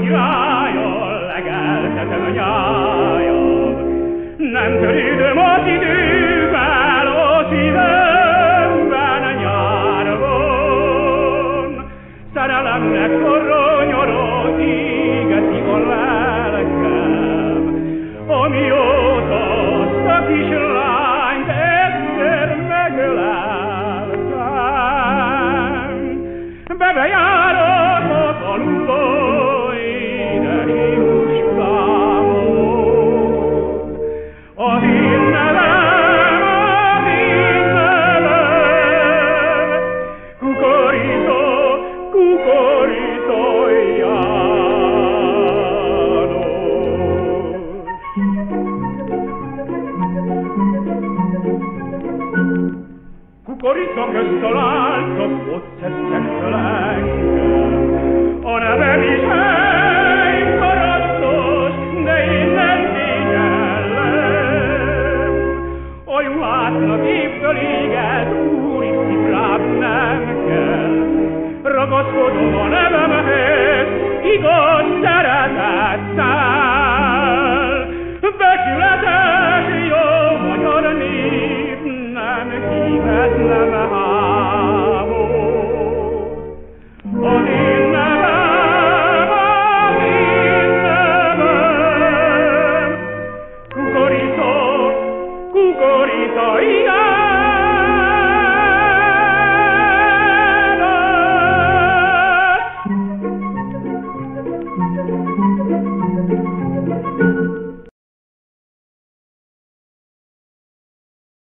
királyol, legeltetem a nyájam. Nem törődöm az idővel, ó szívemben nyár van. Szerelemnek forró nyoron égeti a lelkem, amióta azt a kislányt egyszer megöleltem. Bebejárok a faluba, édes jóslámot. Az én nevem, kukorító, kukorító János. Kukorító közt találtok, ott szedtek fel engem. A nevem is hely maradtos, de én nem szégyellem. A juhásznak évtől éget, új sziprább nem kell. Ragaszkodom a nevemhez, igaz szeretettel. Becsületes jó magyar név, nem hívetlen háborút. Az én nevem, kukorító, kukorító, igen.